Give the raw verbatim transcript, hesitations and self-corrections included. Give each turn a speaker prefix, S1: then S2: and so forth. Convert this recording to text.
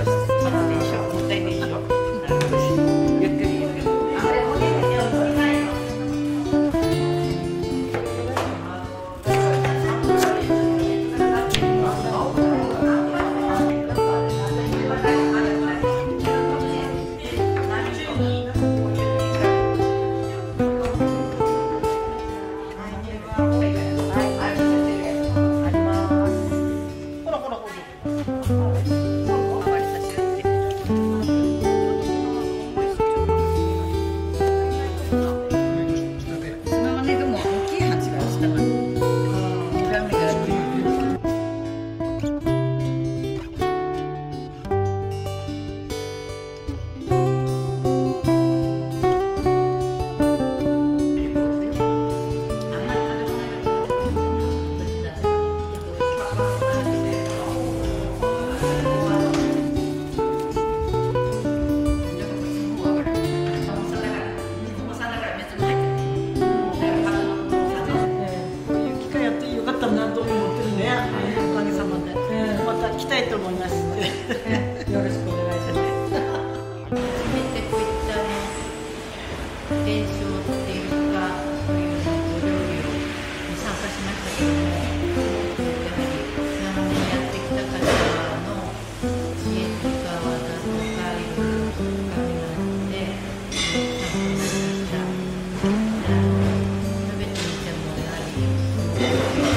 S1: 発電所、もったいないでしょ。ゆっくりゆっくり。あれもね、お願い。
S2: 来たいと思います。よろしくお願いします。初めて
S1: こういった伝承っていうか、そういうお料理に参加しましたけども、やはり長年やってきた方の知恵とか技とかいろいろ深みがあって参考になりました。食べてみてもやはり